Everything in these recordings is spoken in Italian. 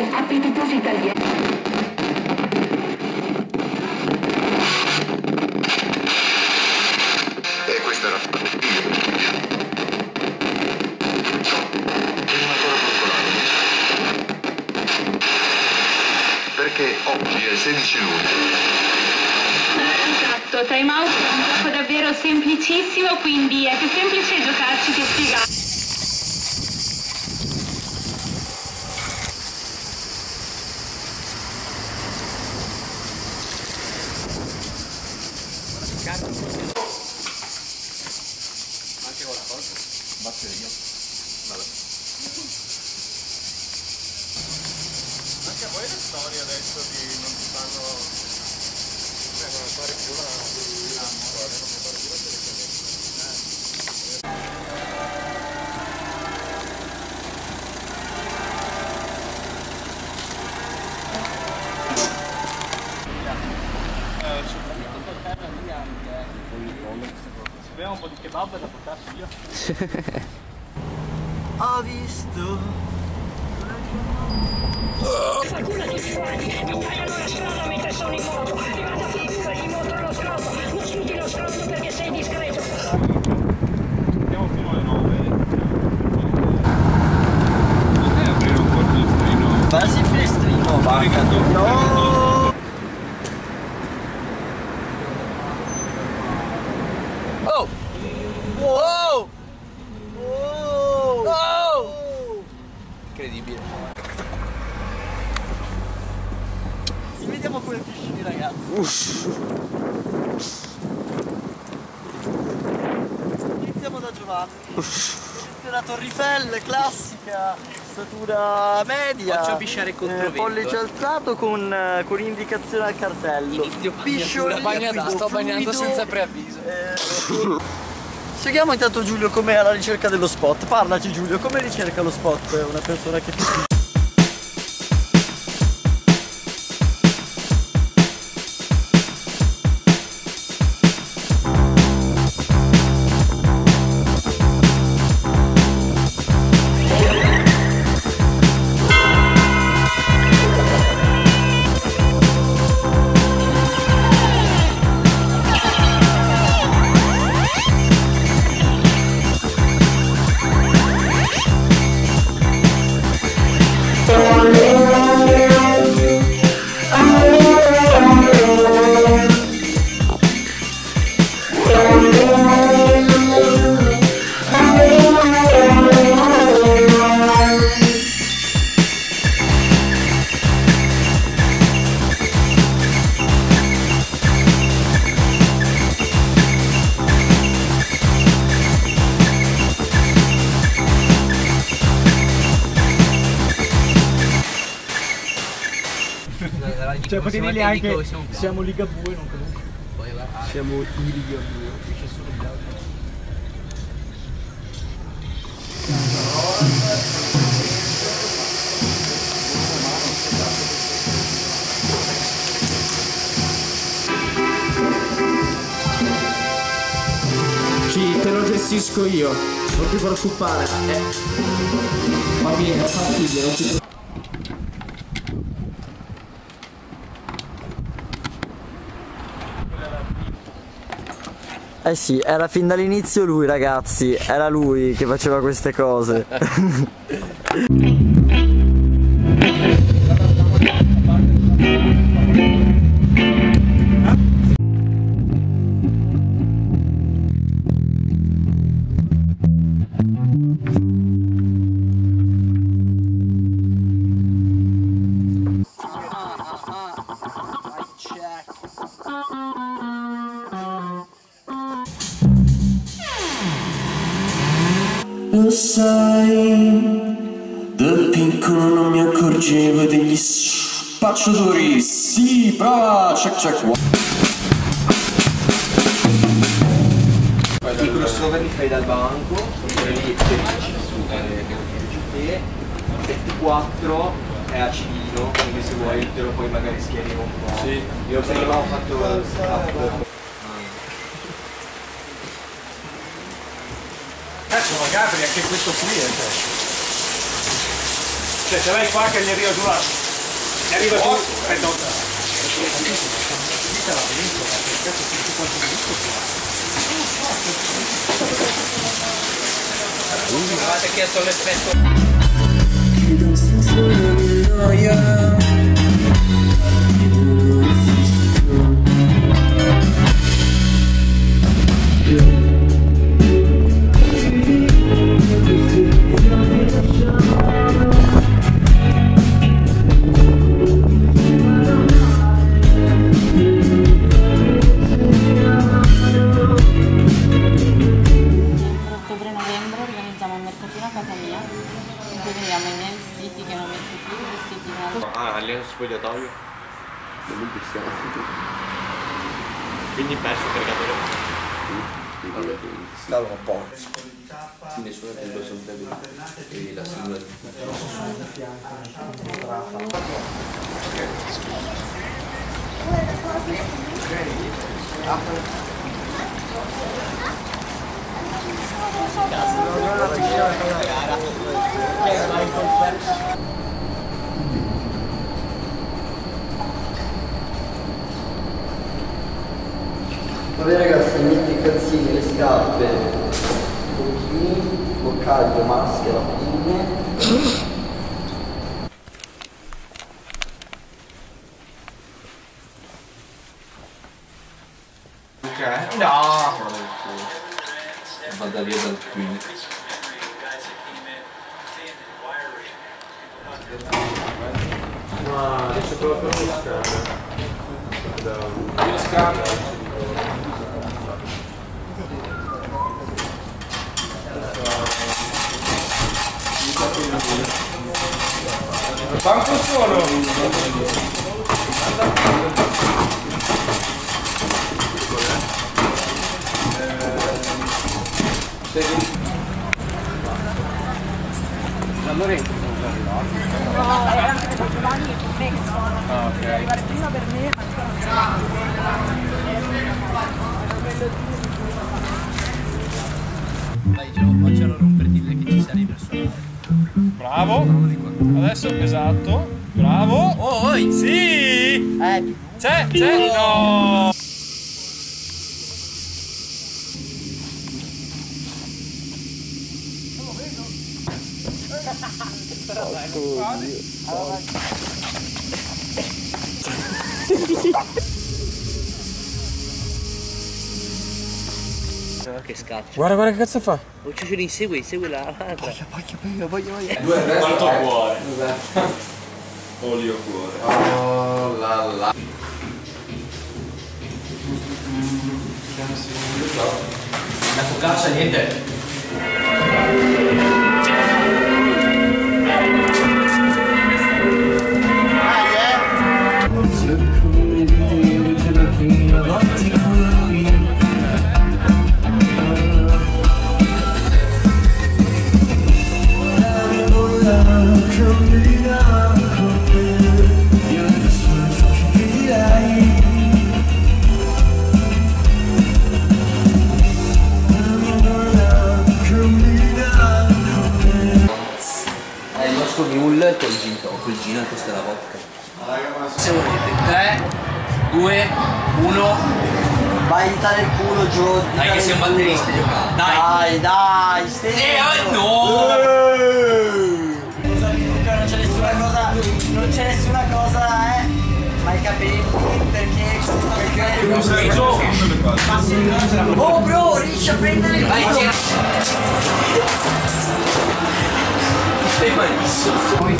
appetitosi italiani. Questa era perché oggi è 16 luglio. Esatto, Time Out è un gioco davvero semplicissimo, quindi è più semplice giocarci che spiegare. Anche con la cosa? Batteria. Vabbè. Anche a voi le storie adesso di non si fanno. Non fare più la storia, non mi pare più la Sappiamo un po' di kebab da portarci via. Ho visto. Qualcuno ti sguardi, appaiono la strada mentre sono in moto, arrivata figura in moto allo scroto, non sfrutti lo scroto perché sei discreto. Andiamo fino alle 9. Non è aprire un po' il finestrino? Farsi il finestrino, vacca. No! Oh! Wow! Oh! Incredibile. Ci vediamo con le piscine, ragazzi. Iniziamo da Giovanni. La Torre Eiffel, classica, statura media. Faccio pisciare contro pollice alzato con indicazione al cartello. Sto bagnando senza preavviso. Seguiamo intanto Giulio come alla ricerca dello spot. Parlaci Giulio, come ricerca lo spot una persona che ti... Cioè potevi dire anche siamo Ligabue, non comunque. Siamo i Ligabue. Qui c'è solo gli altri. Sì, te lo gestisco io, non ti preoccupare. Va bene, fatti, non ti preoccupare. Eh sì, era fin dall'inizio lui, ragazzi, era lui che faceva queste cose. Lo sai, da piccolo non mi accorgevo degli spacciatori. Sì, prova, check check. I crossover li fai dal banco, quelli lì che dici su te, F4 è acidino, quindi se vuoi te lo puoi magari schierire un po'. Sì. Io prima ho fatto il strap. Cazzo, magari anche questo qui è Se ce l'hai qua che gli arriva giù là. Gli arriva giù. Avete chiesto l'effetto. Ottobre-novembre organizziamo un mercatino a casa mia in cui vediamo i miei vestiti che non metto più, i vestiti nuovi. Ah, lì è uno spogliatoio. Bellissimo. Quindi perso il caricatore. Stavo un po'. Sì, nessuno è più sempre e la sigla di Vabbè ragazzi, metti i calzini, le scarpe, bocchini, boccaglio, maschera, pinne. Ok. No! vada via dal qui. Ma c'è proprio lo scanner. Il scanner. Quanto sono? Lorenzo sono già arrivato. No, erano tre domani che connesso. Ah, ok. Arrivare prima per me, Dai, facciano rompere dire che ci sarei per suonare. Bravo. Adesso esatto. Bravo. Oh, Sì. C'è. No. Che scaccia. Guarda che cazzo fa. Oh, ce li insegui, segui l'altra. Voglio. Quanto cuore? Olio cuore. Oh la la. La focaccia niente. Il nostro mule col gin e questa è la vodka. Se volete. 3, 2, 1. Vai in tale il culo, Gio. Dai che sei un batterista giocando. Dai, stai. No! Non c'è nessuna cosa, ma i capelli perché oh bro, riesci a prendere il culo. Sei malissimo.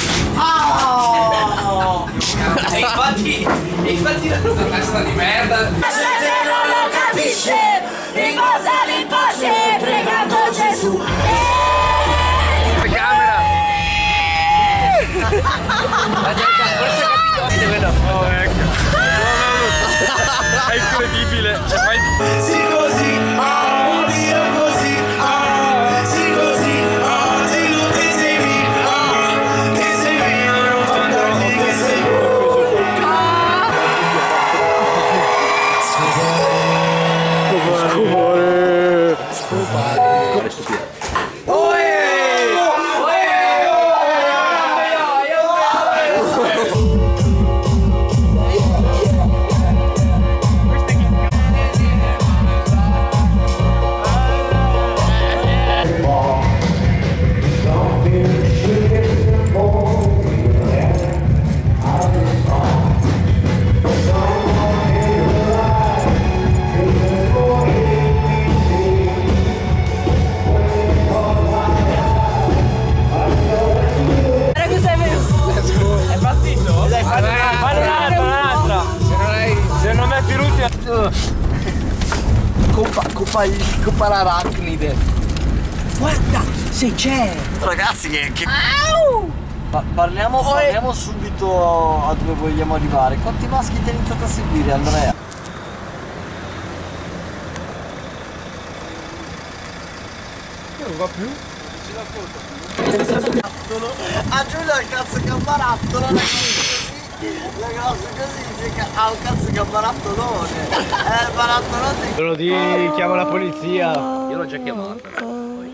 E infatti la testa di merda. la gente non lo capisce, riposa in pace, pregando Gesù. Camera. Forse ho capito anche quello. Oh, ecco. È incredibile. Sì così, oh Dio così, oh sì così, oh dillo che sei mio, non fantasmi che sei Scomore. scopa l'arachnide. Guarda, se c'è! Ragazzi che... Parliamo subito a dove vogliamo arrivare. Quanti maschi ti hai iniziato a seguire, Andrea? Non va più? Ce la foto. A Giulio il cazzo che è un barattolo, le cose così, ha un cazzo che è un barattolone. È il barattolone. Quello di chiamo la polizia. Io l'ho già chiamato.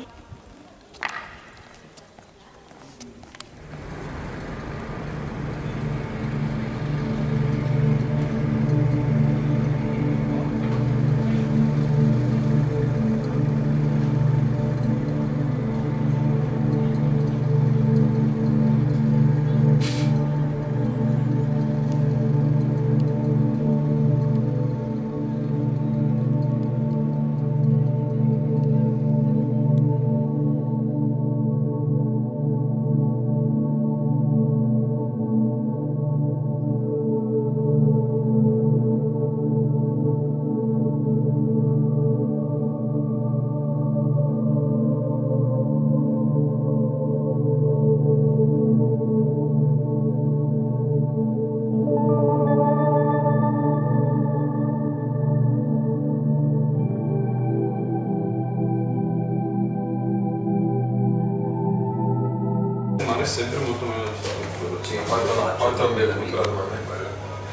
È sempre molto meno del solito. Sì, quanto hanno bevuto la domanda è quella?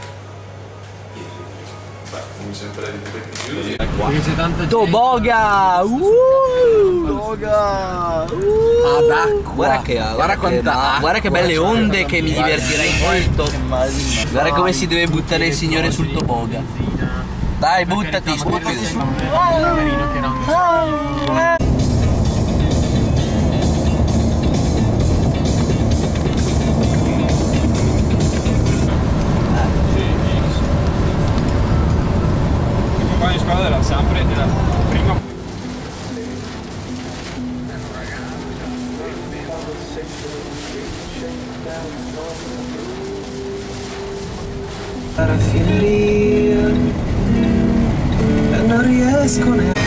Beh, come sempre di più. Toboga! Toga! Ad acqua! Guarda che belle onde che mi divertirei molto! Guarda come si deve buttare il signore sul toboga! Dai, buttati, stupido! Di squadra della Sampre della prima. Para finire e non riesco neanche.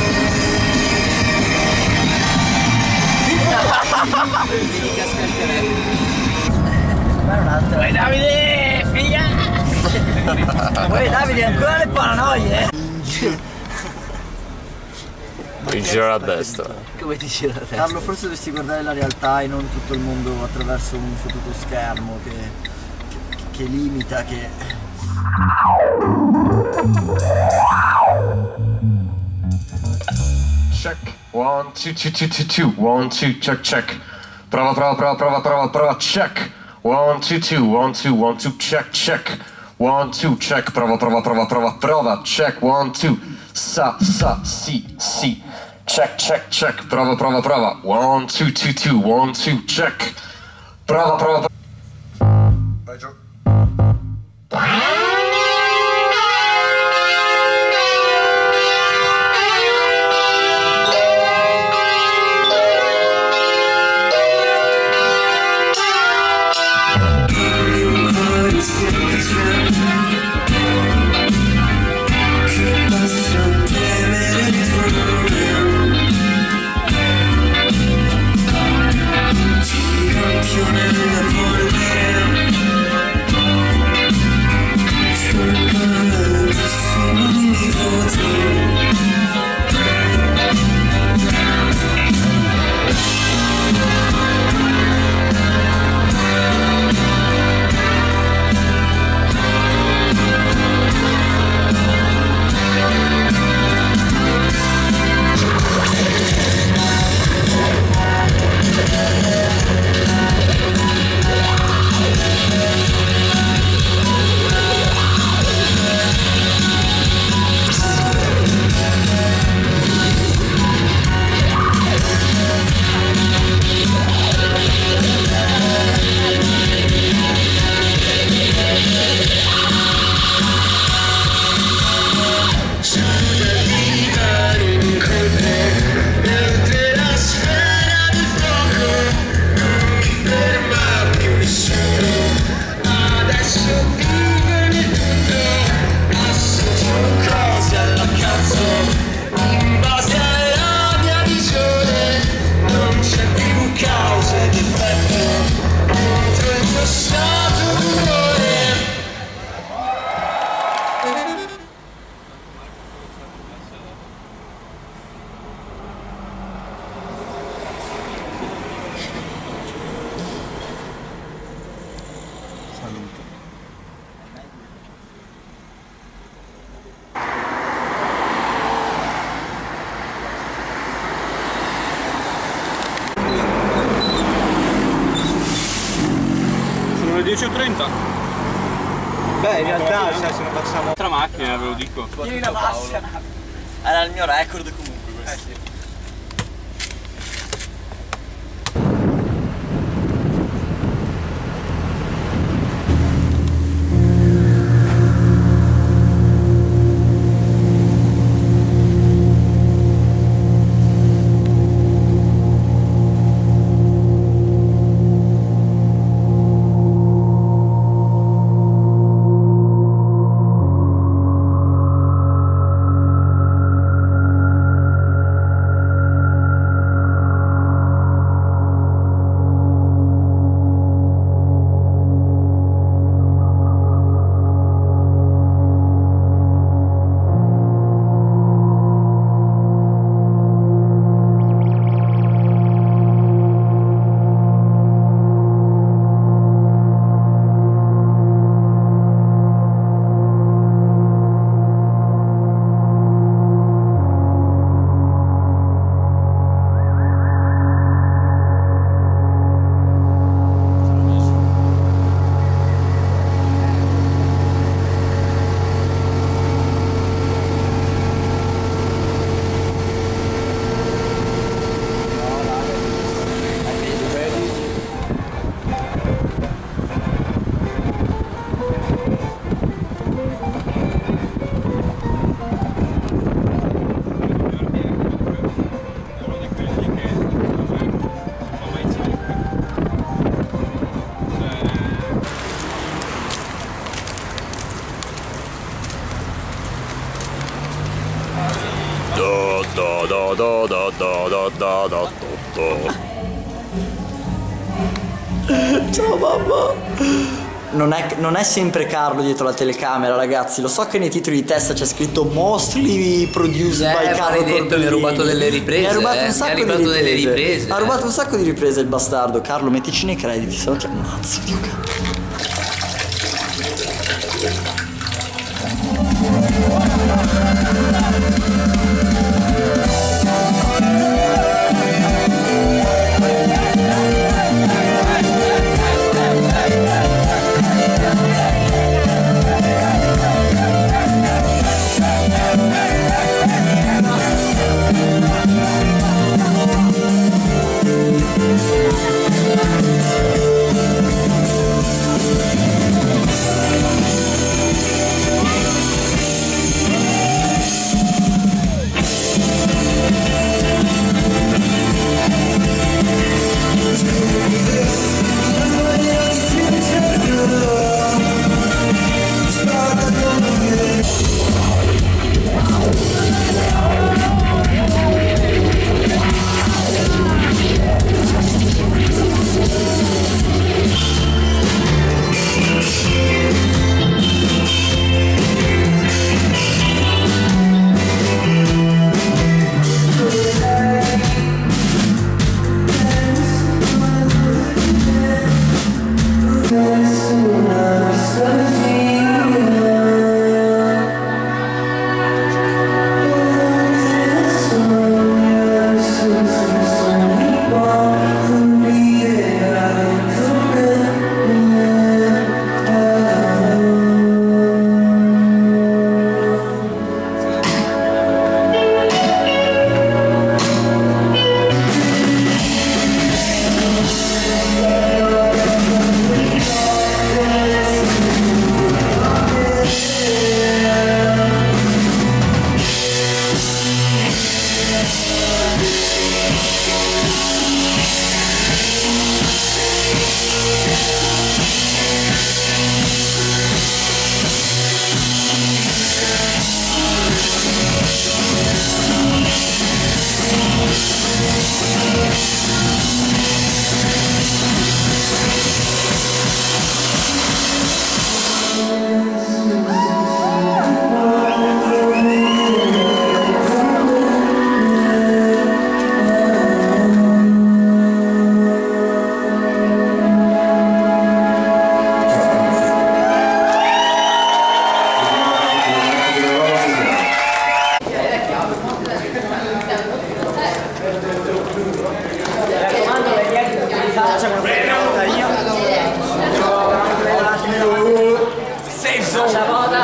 Uè Davide, figlia! Uè Davide, ancora le paranoie? Mi giro a destra. Come ti gira la testa? Carlo, forse dovresti guardare la realtà e non tutto il mondo attraverso un fottuto schermo che limita, che... Check. 1, 2, 2, 2, 2, 2. 1, 2, check, check. Prova, check. 1, 2, 2, 1, 2, 1, 2, check, check. 1, 2, check. Prova, check. 1, 2. Si. Check. Prova. 1, 2, 2, 2. 1, 2, check. Prova. Vai giù. saluto. Sono le 10:30. Beh, in realtà se non facciamo... Altra macchina, ve lo dico. Tieni la macchina. Era il mio record comunque questo. Ciao mamma. Non è sempre Carlo dietro la telecamera, ragazzi. Lo so che nei titoli di testa c'è scritto Mostly produced by Carlo Maledetto, mi ha rubato delle riprese. Mi ha rubato un sacco delle riprese. Ha rubato un sacco di riprese il bastardo. Carlo, mettici nei crediti, se no ti ammazzo, Dio cazzo.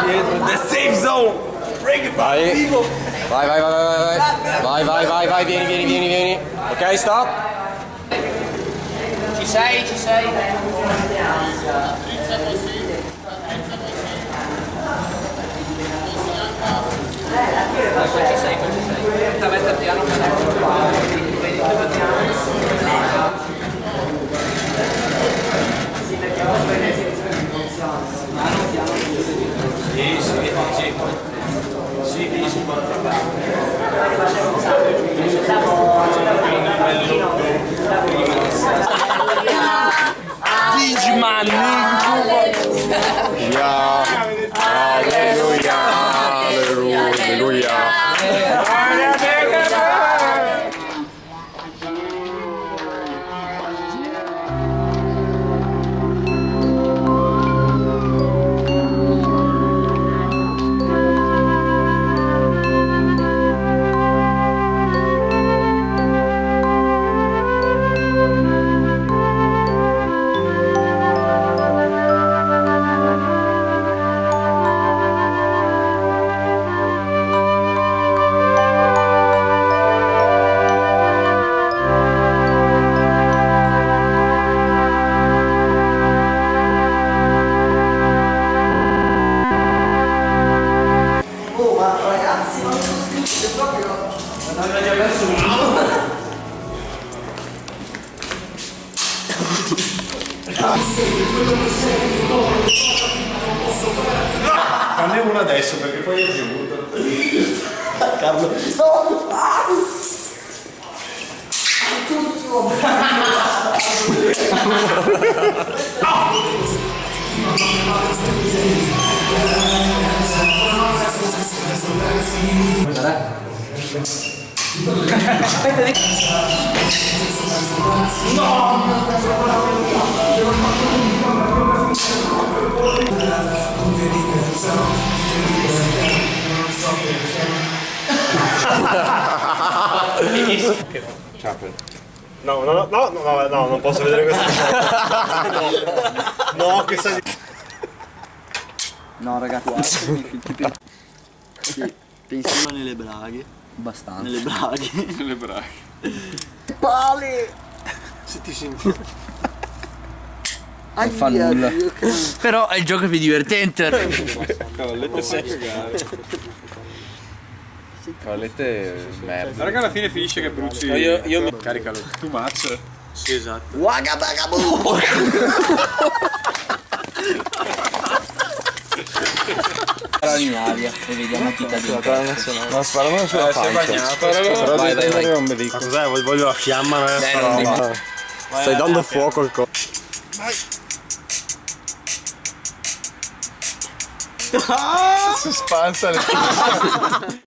The safe zone! Vai. Vai, vieni. Ok, stop. Ci sei? Qua ci sei. Mettere piano. Digimon! Fanne uno adesso perché poi è piovuto. Carlo. No, non posso vedere questa cosa. No, che sai. No ragazzi, pensiamo nelle braghe. Abbastanza. Nelle braghe. Le braghe. Pali! Se ti senti. Non fa nulla. Però è il gioco più divertente. Cavallette secche. Cavallette merda. Raga, alla fine finisce che bruci. Io mi caricalo. Too much. Sì, esatto. Waga baga boo! Spara in aria e vediamo chi ti ha detto. No, sparamelo sulla pancia. Però Vai, devi vai. tenere un belico. Ma cos'è? Voglio la fiamma. Stai dando fuoco al corpo. Si spansa le